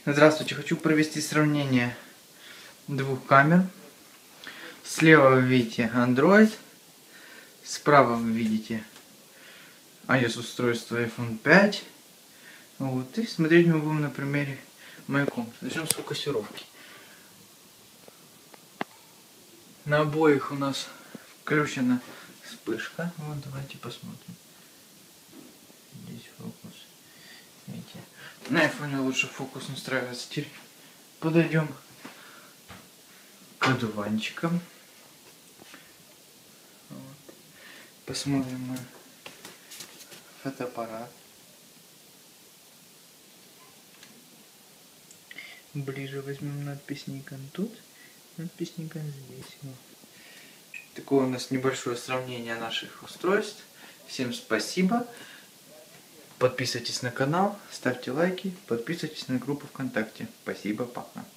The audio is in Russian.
Здравствуйте, хочу провести сравнение двух камер. Слева вы видите Android, справа вы видите iOS устройство iPhone 5. Вот, и смотреть мы будем на примере моей комнаты. Начнем с фокусировки. На обоих у нас включена вспышка. Вот, давайте посмотрим. Здесь фокус. Видите? На iPhone лучше фокус настраивается. Теперь подойдем к одуванчикам. Вот. Посмотрим на фотоаппарат. Ближе возьмем надпись Nikon тут, надпись Nikon здесь. Вот. Такое у нас небольшое сравнение наших устройств. Всем спасибо. Подписывайтесь на канал, ставьте лайки, подписывайтесь на группу ВКонтакте. Спасибо, пока.